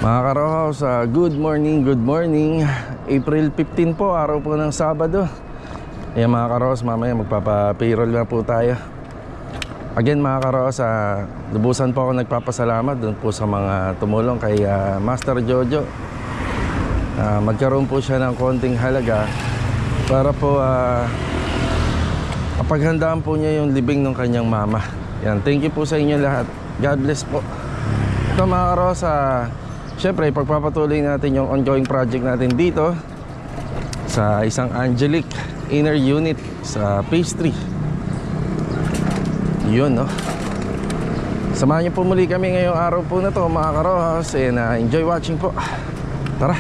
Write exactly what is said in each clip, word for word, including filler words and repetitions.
Mga karohaws, uh, good morning, good morning. April fifteen po, araw po ng Sabado. Ayan mga karohaws, mamaya magpapa-payroll na po tayo. Again mga karohaws, uh, lubusan po ako nagpapasalamat doon po sa mga tumulong kay uh, Master Jojo. uh, Magkaroon po siya ng konting halaga para po uh, kapaghandaan po niya yung libing ng kanyang mama. Yan, thank you po sa inyo lahat. God bless po. Ito mga karohaws, uh, siyempre, pagpapatuloy natin yung ongoing project natin dito sa isang Angelic inner unit sa phase three. Yun, no? Samahan niyo po muli kami ngayong araw po na to mga karohaws, and uh, enjoy watching po. Tara.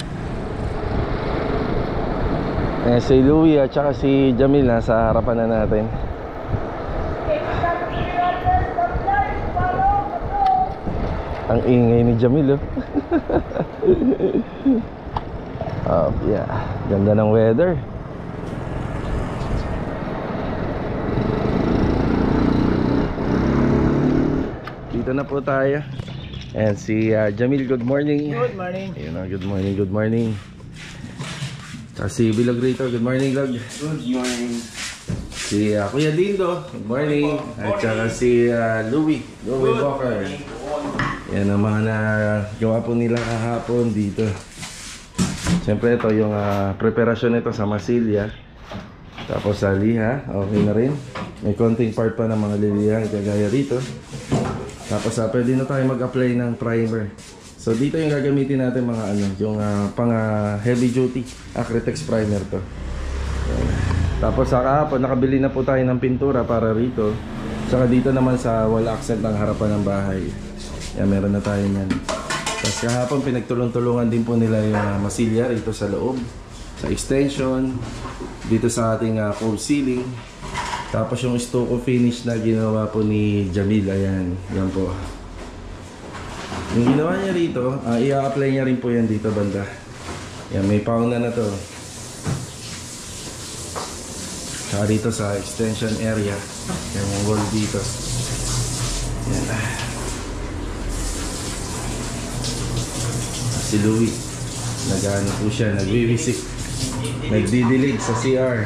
Eh, si Louie at saka si Jamil nasa harapan na natin. Ang ingay ni Jamil, oh. Oh, yeah. Ganda ng weather. Dito na po tayo. And si uh, Jamil, good morning. Good morning. Ayun, oh, good morning, good morning. At si Bilog rito, good morning, Log. Good morning. Si uh, Kuya Dindo, good morning. At saka si uh, Louie, Louie Walker. Yan ang mga nagawa po nila kahapon dito. Siyempre ito yung uh, preparasyon nito sa masilya. Tapos sa liha, okay na rin. May konting part pa ng mga liliha kagaya rito. Tapos uh, pwede na tayo mag-apply ng primer. So dito yung gagamitin natin mga ano, yung uh, pang uh, heavy duty Acrytex primer to. Yan. Tapos sa kahapon nakabili na po tayo ng pintura para rito. Saka dito naman sa wall accent ng harapan ng bahay. Yan, meron na tayo yan. Tapos kahapon pinagtulong-tulungan din po nila yung uh, masilya rito sa loob, sa extension, dito sa ating uh, cove ceiling. Tapos yung stucco finish na ginawa po ni Jamil, ayan, yan po. Yung ginawa niya rito, uh, i-apply niya rin po yan dito banda. Yan, may pauna na to. Saka dito sa extension area, yan yung wall dito. Yan. Si Louie, nag-ano po siya, nagwiwisik, nagdidilig sa C R.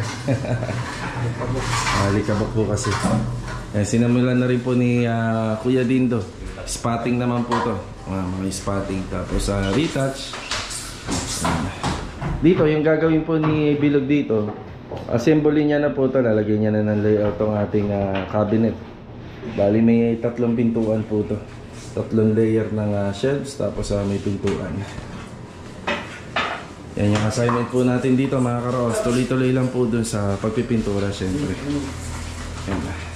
Alikabok po kasi. Yan, sinamulan na rin po ni uh, Kuya Dindo. Spotting naman po to, uh, mga spotting. Tapos sa uh, retouch. uh, Dito yung gagawin po ni Bilog dito, assembly niya na po to. Lalagyan niya na ng layout tong ating uh, cabinet. Bali may tatlong pintuan po to, tatlong layer ng uh, shelves, tapos uh, may pintuan. Yan yung assignment po natin dito mga karohaws. Tuloy-tuloy lang po dun sa pagpipintura syempre. Yan.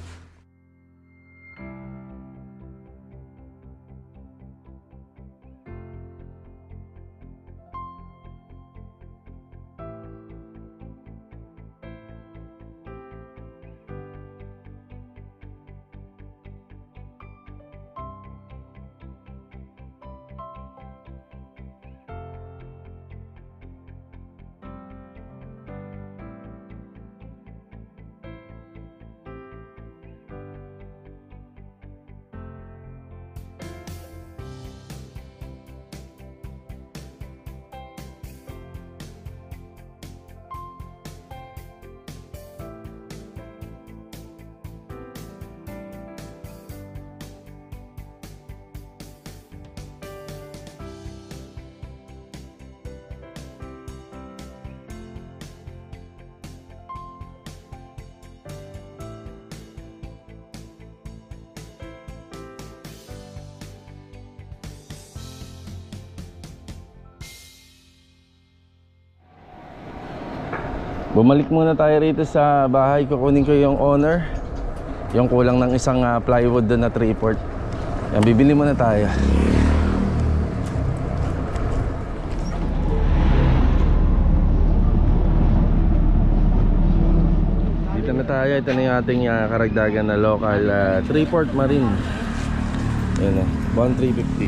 Bumalik muna tayo rito sa bahay. Kukunin ko yung owner, yung kulang ng isang uh, plywood doon na three-port. Yan, bibili muna tayo. Dito na tayo. Ito na yung ating uh, karagdagan na local uh, three-port marine. Yan o, one three fifty.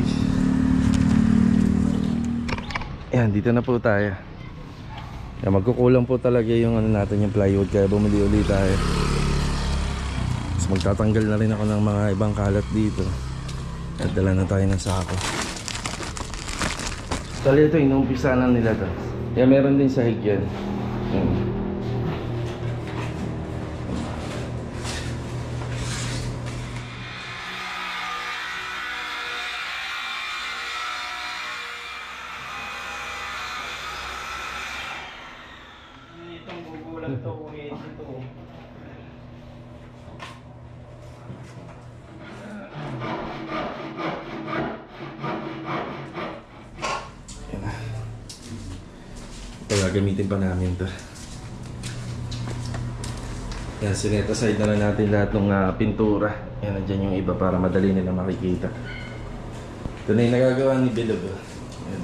Yan, dito na po tayo. Yan, magkukulang po talaga yung ano natin, yung plywood, kaya bumili ulit tayo. Tapos magtatanggal na rin ako ng mga ibang kalat dito. At dala na tayo ng sako. Kali ito, inumpisa lang nila to. Kaya meron din sahig yan. Yan. Itong gugulang to, uwi ito. Gagamitin pa namin to. Yan, sinet aside na lang natin lahat ng uh, pintura. Yan, nandyan yung iba para madali nila makikita. Ito na yung nagagawa ni Bilog. Yan.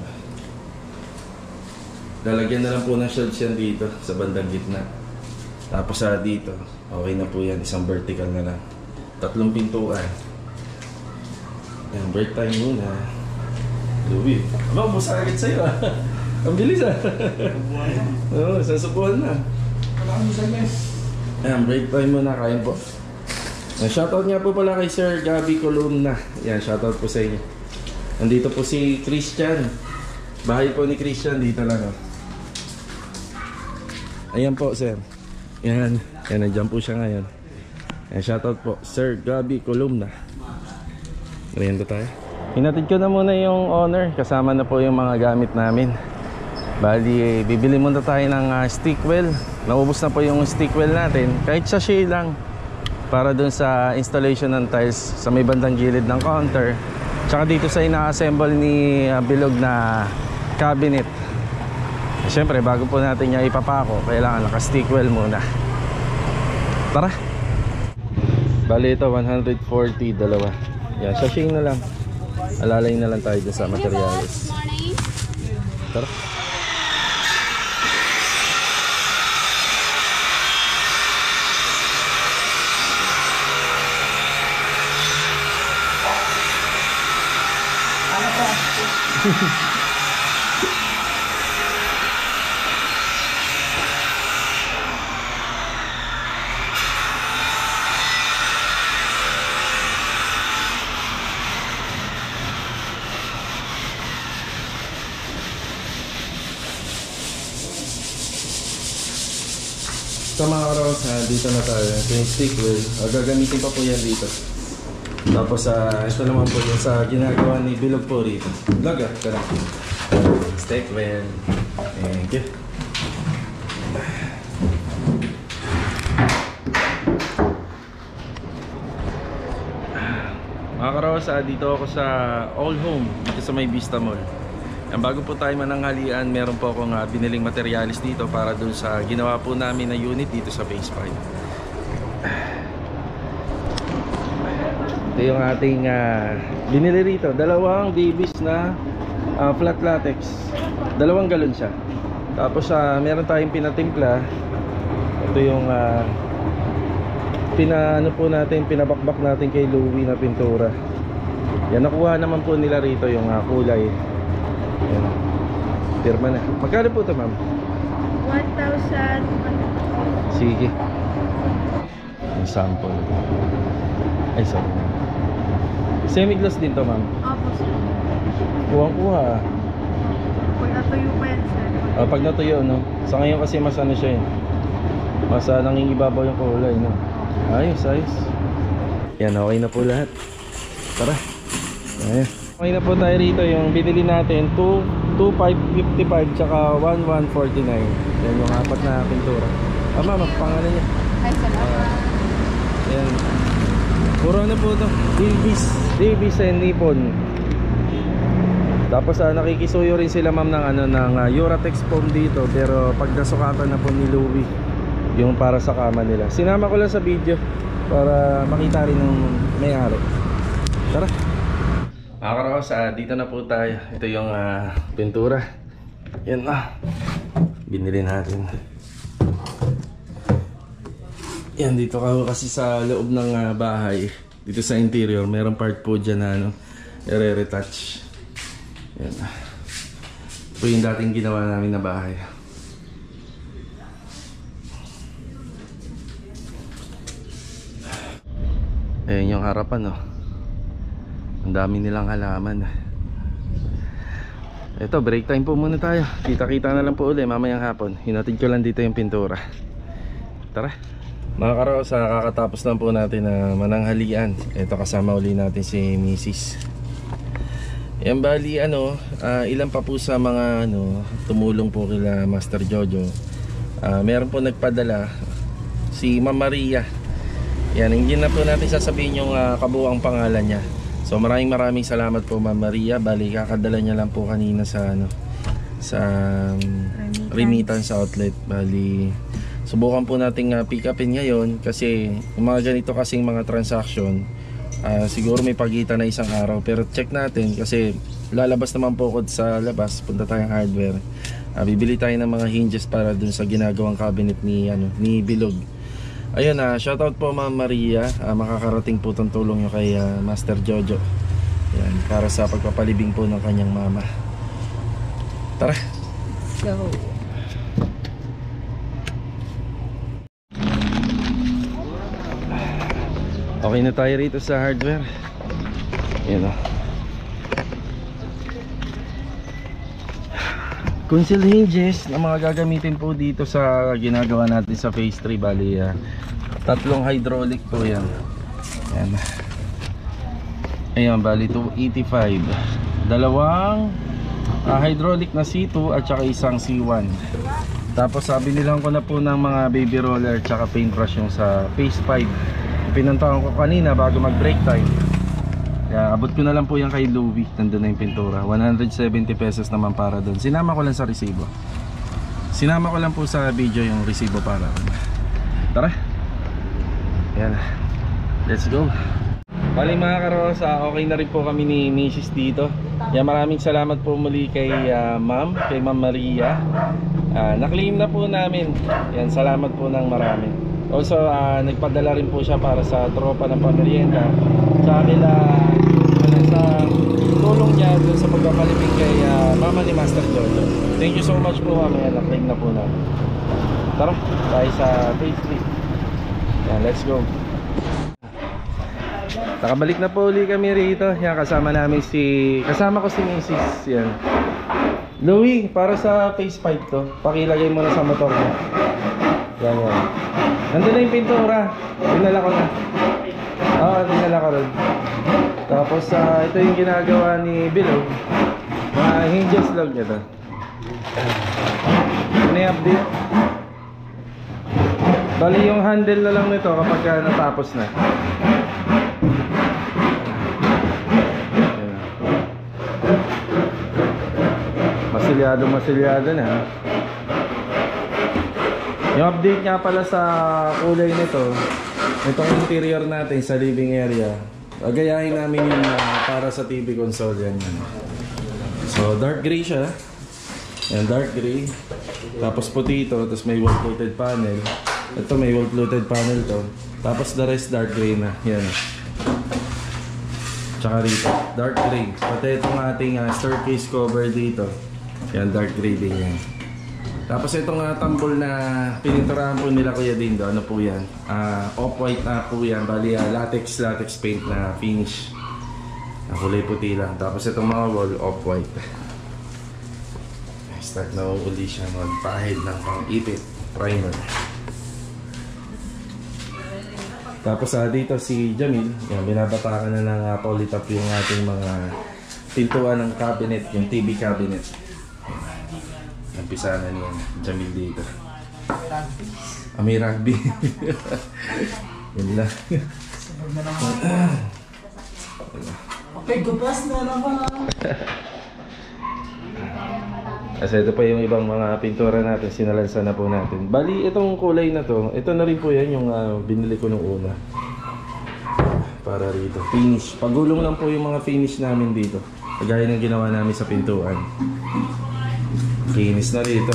Lalagyan na lang po ng shelves yan dito sa bandang gitna. Tapos sa uh, dito, okay na po yan, isang vertical na lang. Tatlong pintuan. Yan, break time muna. Louie, aba, busa agad sa'yo ah. Ang bilis ah. Oo, sasubuhan na. Wala kang busa guys. Ayan, break time muna, kain po. Ayan, shoutout nga po pala kay Sir Gabby Columna. Ayan, shoutout po sa inyo. Nandito po si Christian. Bahay po ni Christian, dito lang oh. Ayan po, sir. Ayan, ayan, nandiyan po siya ngayon. Ayan, shoutout po, Sir Gabby Columna. Merienda tayo. Hinatid ko na muna yung owner. Kasama na po yung mga gamit namin. Bali, eh, bibili muna tayo ng uh, stick well. Naubos na po yung stick well natin. Kahit sachet lang. Para dun sa installation ng tiles sa may bandang gilid ng counter. Tsaka dito sa ina-assemble ni uh, Bilog na cabinet. Eh, Siyempre, bago po natin niya ipapako, kailangan naka-stick well muna. Tara! Bali ito, one hundred forty, dalawa. Yan, sachet na lang. Alalay na lang tayo dun sa materials. Tara! Sa mga karos, ha, dito na tayo. Ito yung stick well. Uh, gagamitin pa po yan dito. Tapos uh, ito naman po yung sa ginagawa ni Bilog po rito. Vlog ah, tara. Stick well. Thank you. Mga karos, uh, dito ako sa All Home. Dito sa may Vista Mall. Ang bago po tayo mananghalian, meron po akong uh, biniling materialis dito para dun sa ginawa po namin na unit dito sa base five. Ito yung ating uh, binili rito. Dalawang Davis na uh, flat latex. Dalawang galon siya. Tapos uh, meron tayong pinatimpla. Ito yung uh, pinaano po natin, pinabakbak natin kay Louie na pintura. Yan, nakuha naman po nila rito yung uh, kulay. Ayan. Pirma na. Magkano po ito, ma'am? one thousand. Sige. Yung sample. Ay, sorry. Semi-gloss din to, ma'am. Opo, sir. Kuha-kuha. Pag natuyo pa yan, sir. Ah, pag natuyo, no? Sa ngayon kasi mas ano siya eh. Mas uh, nangingibabaw yung kulay, no? Ayos, ayos. Yan, okay na po lahat. Tara. Ayan. Okay na po tayo rito. Yung binili natin two thousand five hundred fifty-five tsaka one thousand one hundred forty-nine. Yan yung apat na pintura. Tama, magpangalan niya. Ay, salamat. Yan. Puro na po ito. Davis. Davis and Nippon. Tapos uh, nakikisuyo rin sila ma'am ng, ano, ng uh, Uratex foam dito. Pero pag nasukatan na po ni Louie yung para sa kama nila. Sinama ko lang sa video para makita rin ng may-ari. Tara. Mga karos, uh, dito na po tayo. Ito yung uh, pintura. Yan na. Binili natin. Yan, dito ka kasi sa loob ng uh, bahay. Dito sa interior, mayroong part po dyan na ano, i-retouch. Yan. Ito yung dating ginawa namin na bahay. Ayan yung harapan, oh. Ang dami nilang halaman. Ito, break time po muna tayo. Kita-kita na lang po uli mamayang hapon. Hinatid ko lang dito yung pintura. Tara. Mga karosa, kakatapos lang po natin na mananghalian. Ito, kasama uli natin si Missus Yan, bali ano, uh, ilan pa po sa mga ano, tumulong po kila Master Jojo. uh, Meron po nagpadala, si Ma'am Maria. Yan, hindi na po natin sasabihin yung uh, kabuuang pangalan niya. So maraming maraming salamat po Ma'am Maria. Bali kakadala niya lang po kanina sa ano, sa um, remittance outlet. Bali subukan po nating uh, pick upin ngayon kasi yung mga ganito kasing mga transaction, uh, siguro may pagitan na isang araw. Pero check natin kasi lalabas naman po ako sa labas, punta tayong hardware. uh, Bibili tayo ng mga hinges para dun sa ginagawang cabinet ni, ano, ni Bilog. Ayun, uh, shoutout po Ma'am Maria. uh, Makakarating po itong tulong nyo kay uh, Master Jojo. Yan, para sa pagpapalibing po ng kanyang mama. Tara. Go. Okay na tayo rito sa hardware. Yan o. Concealed hinges na mga gagamitin po dito sa ginagawa natin sa phase three. Bali uh, tatlong hydraulic po yan. Yan. Ayan, bali two eighty-five. Dalawang uh, hydraulic na C two at saka isang C one. Tapos sabi nilang ko na po ng mga baby roller at saka paintbrush yung sa phase five. Pinuntahan ko kanina bago mag break time. Kaya abot ko na lang po yan kay Louie. Nandun na yung pintura, one hundred seventy pesos naman para doon. Sinama ko lang sa resibo. Sinama ko lang po sa video yung resibo para. Tara. Yan. Let's go. Bali mga karosa, okay na rin po kami ni Missus dito. Yan, maraming salamat po muli kay uh, Ma'am, kay Ma'am Maria. uh, Na-claim na po namin. Yan, salamat po ng marami. Also, uh, nagpadala rin po siya para sa tropa ng pamerienda. Sa kanila, ano, sa tulong niya dun sa pagpapaliping kay uh, mama ni Master Jojo. Thank you so much po, mama. Yan, na-claim na po namin. Tara, tayo sa phase three. Yan, let's go. Nakabalik na po uli kami rito. Yan, kasama namin si... Kasama ko si Missus Yan. Louie, para sa phase five to. Pakilagay mo na sa motor mo. Yan, yan. Nandun na yung pintura. Dinala ko na. Oo, dinala ko rin. Tapos uh, ito yung ginagawa ni Bilog. Mga hinges lang niya to. Ano yung update? Bali yung handle na lang nito kapag uh, natapos na. Masilyado masilyado na. Yung update nga pala sa kulay nito, itong interior natin sa living area, agayahin namin yung uh, para sa T V console yan, yan. So dark gray siya. Yan, dark gray. Tapos puti ito, tapos may wall coated panel. Ito may wall coated panel to. Tapos the rest dark gray na. Yan. Tsaka rito, dark gray. Pati itong ating uh, staircase cover dito. Yan, dark gray din yan. Tapos itong uh, tambol na pininturahan po nila Kuya Dindo, ano po yan? Uh, off-white na po yan, bali uh, latex, latex paint na finish. Uh, kulay puti lang. Tapos itong mga wall, off-white. Start na uli siya magpahid ng pang-ipit, primer. Tapos uh, dito si Jamil, yan, binabatakan na ng uh, polytop yung ating mga pintuan ng cabinet, yung T V cabinet. Nampisa na niya Jamil dito. Ah, may rugby. Yun lang. Okay, gubas na naman. Kasi ito pa yung ibang mga pintura natin, sinalansa na po natin. Bali, itong kulay na to, ito na rin po yan yung uh, binili ko nung una. Para rito. Finish. Pagulong lang po yung mga finish namin dito. Kagaya ng ginawa namin sa pintuan. Kinis na rito.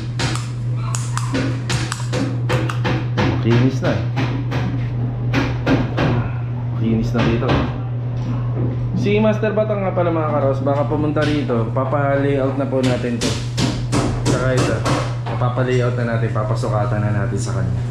Kinis na. Kinis na rito. Si Master Batang nga pala mga karos, baka pumunta rito, papa-layout na po natin to. Saka ito, papa-layout na natin, papasukatan na natin sa kanya.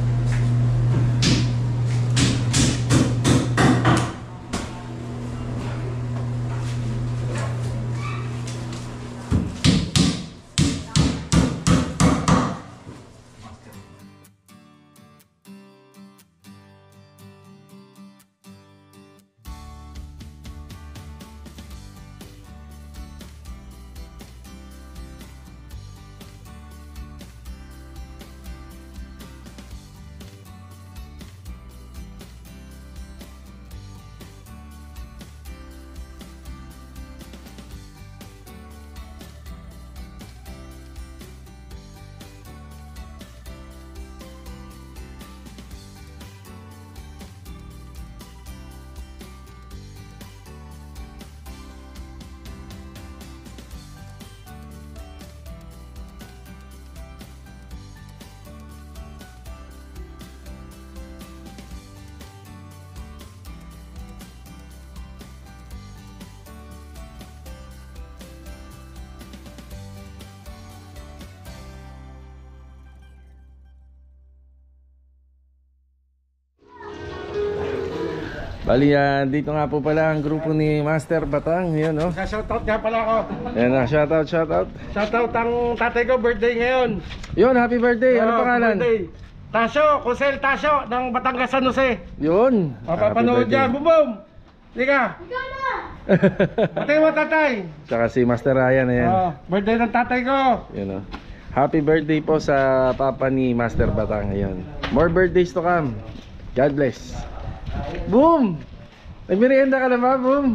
Bali, ah, dito nga po pala ang grupo ni Master Batang. Yan, no? Shoutout nga pala ako. Yan na, shoutout, shoutout. Shoutout ang tatay ko, birthday ngayon. Yun, happy birthday. Ano Oh, pangalan? birthday. Tasyo, Kusel Tasyo ng Batangas San Jose. Yun. Mapapanood dyan, bubom. Liga. Patay mo tatay. Tsaka si Master Ryan, ayan. Oh, birthday ng tatay ko. Yun, no? Happy birthday po sa papa ni Master Batang. Ayan. More birthdays to come. God bless. Boom! Nagmerienda ka na ba? Boom!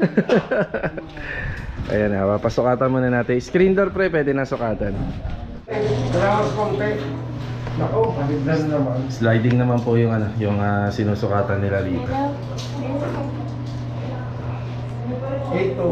Ayan na, papasukatan muna natin. Screen door pre, pwede na sukatan. Salamat konti. Ako, paligdan naman. Sliding naman po yung ano, yung ah, sinusukatan nila dito. Ito.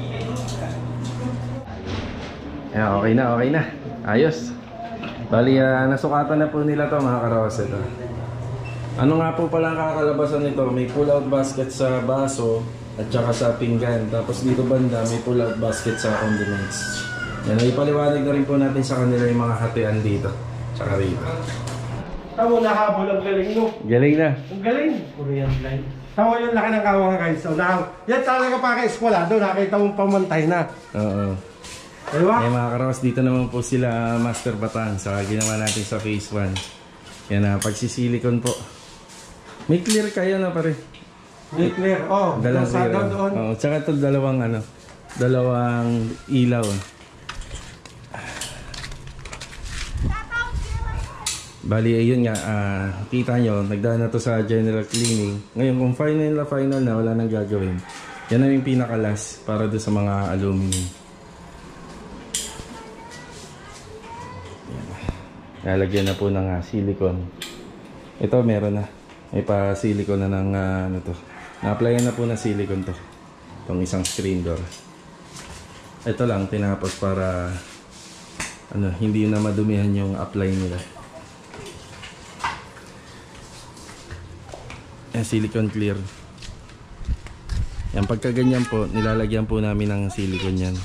Ayan, okay na, okay na. Ayos. Bali, ah, nasukatan na po nila to mga karos. Ito. Ano nga po pala ang kakalabasan nito? May pull-out basket sa baso at saka sa pinggan. Tapos dito banda may pull-out basket sa condiments. Yan, ipaliwanag na rin po natin sa kanila yung mga hatian dito. Tsaka rito. Tamo na habol ang galing no. Galing na. Ang galing. Korean blind. Tamo yung laki ng kawang guys. So, na, yan talaga pa kay eskwela. Doon nakita mong pamantay na. Oo. Diba? Eh mga karos, dito naman po sila Master Batang sa ginawa natin sa phase one. Yan na, pagsisilikon po. May clear kayo na pare. Di clear. Oh, Dalang doon sa clear. doon doon. Oo, tsaka ito dalawang ano, dalawang ilaw. Bali, ayun nga, ah, kita nyo, nagdaan na to sa general cleaning. Ngayon, kung final na final na, wala nang gagawin. Yan na yung pinakalas para doon sa mga aluminum. Yan. Lalagyan na po ng uh, silicone. Ito, meron na. May pa-silicone na ng, uh, ano to. Na-applyan na po ng silicone to. Itong isang screen door. Ito lang, tinapos para, ano, hindi na madumihan yung apply nila. Yan, silicone clear. Yan, pagka ganyan po, nilalagyan po namin ng silicone yan.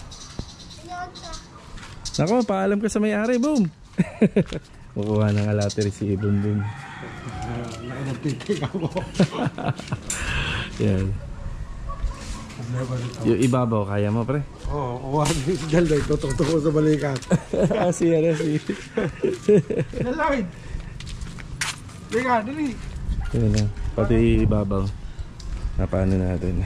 Nako, paalam ka sa may-ari, boom! Kukuha ng alateri si Ibon boom. Yan. Yung ibabaw, kaya mo pre? Oo, oh, uwan. Ganda, tutok-tok ko sa balikat. Asi, asi. Dalain. Liga, dali. Yan na, pati ibabaw. Napaano natin.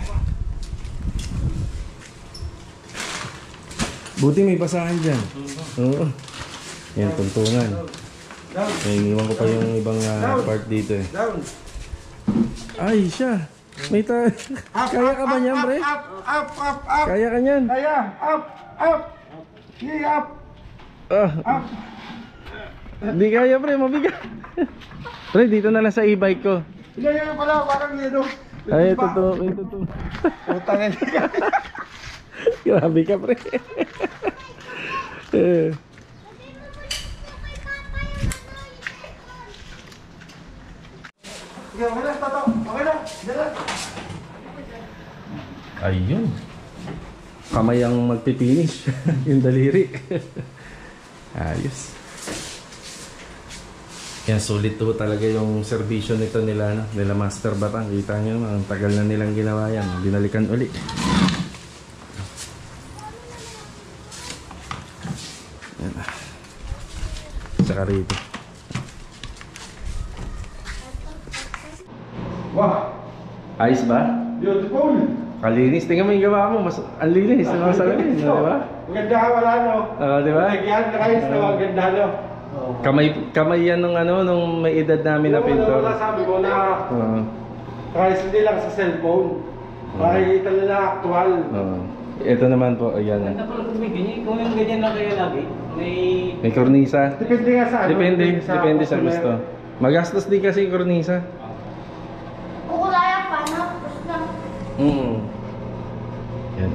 Buti may basahan dyan. Oo. Yan, tuntungan. May iniwan ko pa yung ibang uh, part dito eh. Down. Ay, siya. May ta... Kaya ka ba niyan, pre? Up, up, up, up. Kaya ka niyan? Kaya, up, up. Sige, up, Ah, up. hindi kaya, pre. Mabigat. Pre, dito na lang sa e-bike ko. Hindi, yun pala, parang yun. oh. Ay, ito to. Ito to. Utang yan. Grabe ka, pre. Eh. Sige, okay na, tato. Okay na, dala. Ayun. Kamay ang magpipinish. Yung daliri. Ayos. Yan, sulit to talaga yung servisyo nito nila, no? Nila Master Batang. Kita nyo naman, ang tagal na nilang ginawa yan. Binalikan uli. Yan. Saka rito. Wow, Ayos ba? beautiful. Kalinis. Tingnan mo yung gawa mo. Mas ang linis. Ang salamin. Di ba? Maganda ka wala, no? Oo, di ba? Nagyan na kayo sa mga ganda, no? Kamay, kamay yan nung ano, nung may edad namin na pintor. Wala sabi mo na Oo. kahit hindi lang sa cellphone. Makikita nila actual. Oo. Ito naman po, ayan. Ganda pala kung may ganyan. Kung yung ganyan lang kayo lagi, may... May kornisa. Depende nga sa ano. Depende, depende sa gusto. Magastos din kasi yung kornisa. Kukulaya pa na. Basta. Mm. Yan.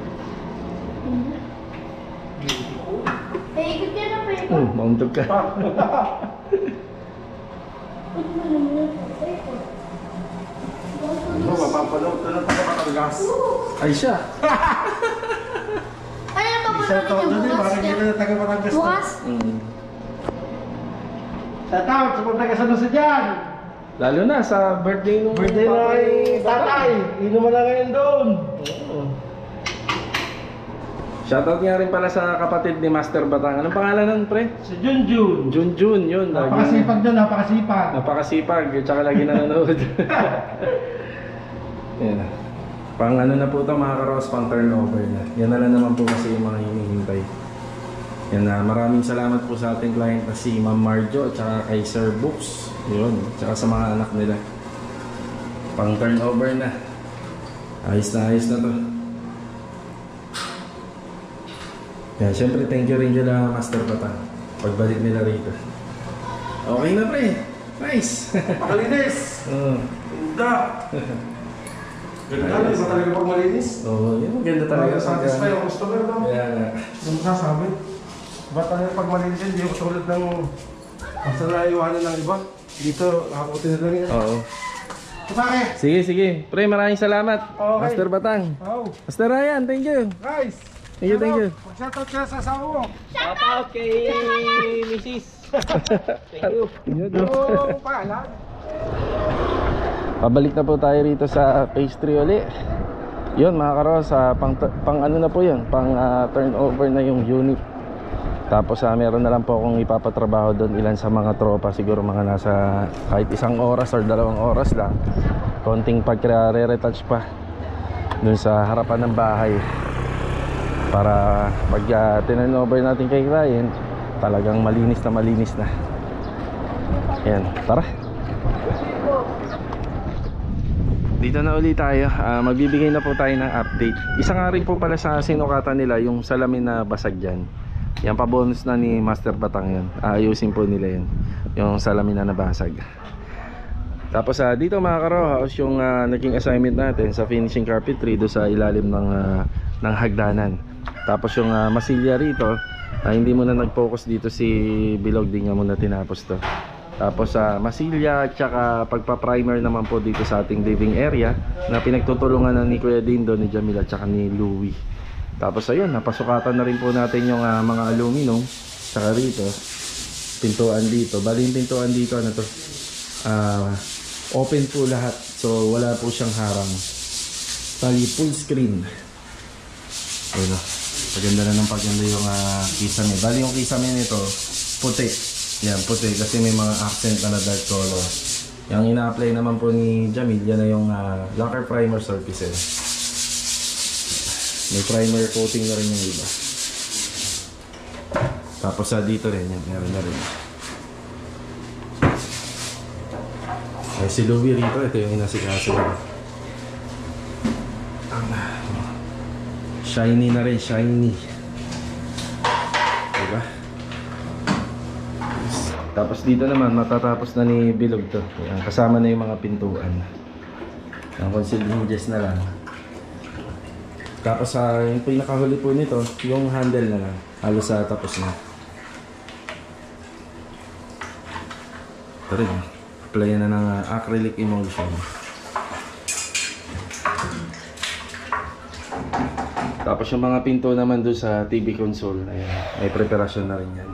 Eh, ikot ka na pa ito. Oh, mauntog ka. Ano, mapapanood na ng pagkakalgas. Ay siya. Ano ba ba Isa to, namin doon yung eh, bukas parang niya? hindi na taga-Batangas to. Bukas? Mm. Sa tawag, sa mga taga-San Jose dyan. Lalo na sa birthday nung Birthday na kay tatay. Inuman na ngayon doon. Oo. Shoutout nga rin pala sa kapatid ni Master Batang. Anong pangalan nun, pre? Si Junjun. Junjun, yun. lagi- Napakasipag doon, napakasipag. Napakasipag, tsaka lagi nanonood. Yan. Pang ano na po ito mga karos, pang turnover na. Yan na lang naman po kasi yung mga hinihintay. Yan na, maraming salamat po sa ating client na si Ma'am Marjo at saka kay Sir Books. Yun, tsaka sa mga anak nila. Pang turnover na. Ayos na, ayos na to. Yan, syempre thank you rin nila Master Batang. Pagbalik nila rito. Okay na pre. Nice. Malinis. Oo. Ganda. Ganda, di ba talaga pag malinis? Oo, yun. Ganda talaga. Satisfy ang customer daw. Kaya nga. Yung masasabi. Ba talaga pag malinis yun, hindi ako tulad ng basta naiwanan ng iba. Dito, nakaputi na lang yan. Oo. Pare! Sige, sige. Pre, maraming salamat. Okay. Master Batang. Oh, Master Ryan, thank you. guys! Thank you, thank you. Mag-shoutout ka sa asawa mo. Shout out kay Missus Thank you. Yun, Oo, paalam. Pabalik na po tayo rito sa pastry uli. Yun mga karos, uh, pang, pang ano na po yun, pang uh, turnover na yung unit. Tapos uh, meron na lang po akong ipapatrabaho doon ilan sa mga tropa. Siguro mga nasa kahit isang oras or dalawang oras lang. Konting pagre-retouch pa doon sa harapan ng bahay. Para pag uh, turnover natin kay client, talagang malinis na malinis na. Yan, tara. Dito na ulit tayo, uh, magbibigay na po tayo ng update. Isa nga rin po pala sa sinukatan nila yung salamin na basag dyan. Yan pa bonus na ni Master Batang yun. Ayusin po nila yun, yung salamin na nabasag. Tapos uh, dito mga karohaus, yung uh, naging assignment natin sa finishing carpentry do sa ilalim ng, uh, ng hagdanan. Tapos yung uh, masilya rito, uh, hindi muna nag-focus dito si Bilog, di nga muna tinapos to. Tapos sa uh, masilya at saka pagpa-primer naman po dito sa ating living area na pinagtutulungan na ni Kuya Dindo, ni Jamila at saka ni Louie. Tapos ayun, napasukatan na rin po natin yung uh, mga aluminum saka rito, pintuan dito. Bali yung pintuan dito, ano to, uh, open po lahat, so wala po siyang harang. Bali full screen. Ayun o, paganda na ng paganda yung uh, kisame. Bali yung kisame nito puti. Yan, puti kasi may mga accent na na dark color. Yung ina-apply naman po ni Jamil, yan na yung uh, lacquer primer surfaces. May primer coating na rin yung iba. Tapos sa uh, dito rin yan, meron na rin. Ay, si Louie rito, ito yung inasikaso. Shiny na rin, shiny. Diba? Tapos dito naman, matatapos na ni Bilog to. Ayan, kasama na yung mga pintuan. Ang concealed hinges na lang. Tapos uh, yung pinakahuli po nito, yung handle na lang. Halos sa uh, tapos na. Ito rin. Apply na ng uh, acrylic emulsion. Tapos yung mga pinto naman doon sa T V console, ayan, may preparasyon na rin yan.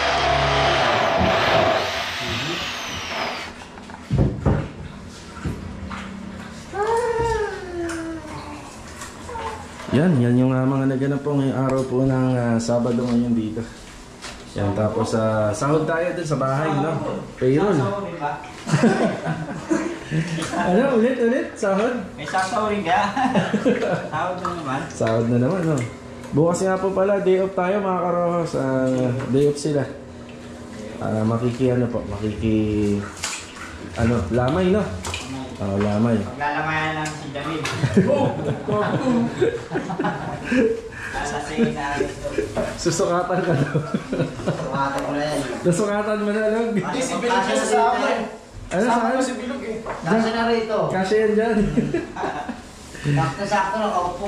Yan, yan yung uh, mga naganap po ngayong araw po ng uh, Sabado ngayon dito. Yan, tapos uh, sahod tayo dun sa bahay, no? Payroll. Ano, ulit, ulit? Sahod? May sasawin ka? Sahod na naman. Sahod na naman, no? Bukas nga po pala, day off tayo mga karohos. Uh, day off sila. Uh, makiki, ano po, makiki... Ano, lamay, no? Oo, oh, lamay. Maglalamayan lang si Jamil. Lasasingin na ito. Susukatan ka daw. Sumatan ko na yan. Nasukatan mo na, Log. Hindi, si Bilog siya sa akin. Ano, saan? si Bilog eh. Nasa na rito. Kasya yan dyan. Sakto-sakto na kaupo.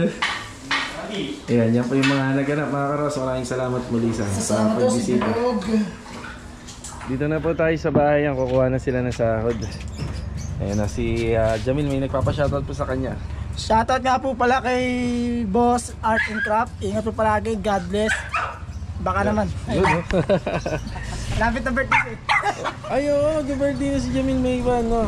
Ayan, yan po yung mga naganap mga karos. Maraming salamat muli sa, sa pagbisita. Dito na po tayo sa bahay. Yan, kukuha na sila ng sahod. Ayan na si uh, Jamil, may nagpapa-shoutout po sa kanya. Shoutout nga po pala kay Boss Art and Craft. Ingat po palagi. God bless. Baka naman. Yun, no? Lapit na birthday. Ay, oo, the birthday na si Jamil may iba, no?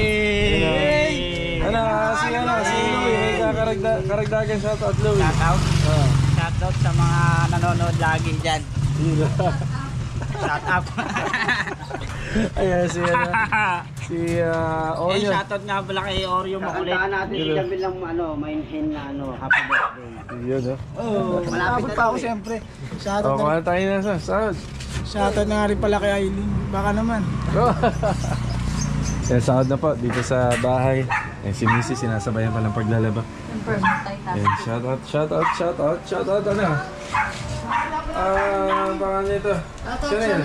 Yay! Ano, si ano, si Louie, may kakaragda, karagdagan shoutout, Louie. Shoutout. Oh. Shoutout sa mga nanonood lagi dyan. Shout up. Ayan, si ano, si uh, Eh, Oreo. shoutout nga pala kay Oreo Makulit. Kakantaan natin si Jamil lang ano, mainhin na ano, happy birthday. Yun, no? Oh, malapit pa ako siyempre. Shoutout O, na, kuha tayo na sa sahod. shoutout na nga rin pala kay Aileen. Baka naman. Oh. Yan, sahod na po dito sa bahay. Yan, si Missy sinasabayan pa ng paglalaba. Yan, shoutout, shoutout, shoutout, shoutout, ano? Ah, baka nito. Siya na yan.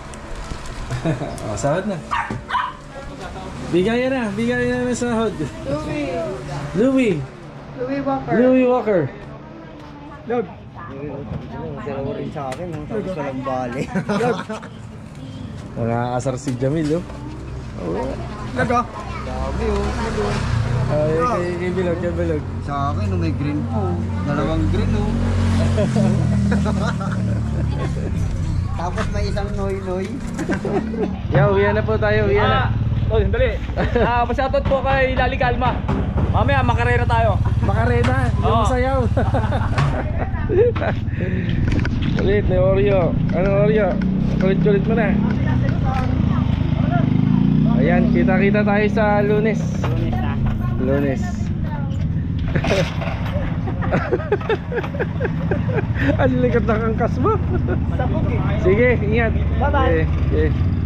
O, sahod na. Bigay na, bigay na ng sahod. Louie. Louie. Louie Walker. Louie Walker. Log. Dalawa rin sa akin, yung tapos ko lang bali. Nakakasar si Jamil, oh. Oh. Log oh. Dami oh. Ay, kay, kay Bilog, kay Bilog. Sa akin, oh, may green po. Dalawang green oh. Tapos may isang noy-noy. Yo, uwian na po tayo, uwian na. Ah, oh, sandali. Ah, pa-shoutout po kay Lali Calma. Mamaya makarera tayo. Makarena, yung Oo. sayaw. Ulit, may Oreo. Ano Oreo? Kulit-kulit mo na. Ayan, kita-kita tayo sa Lunes. Lunes na. Lunes. Ang likat ng angkas mo. Sabog eh. Sige, ingat. Bye-bye. Okay, okay.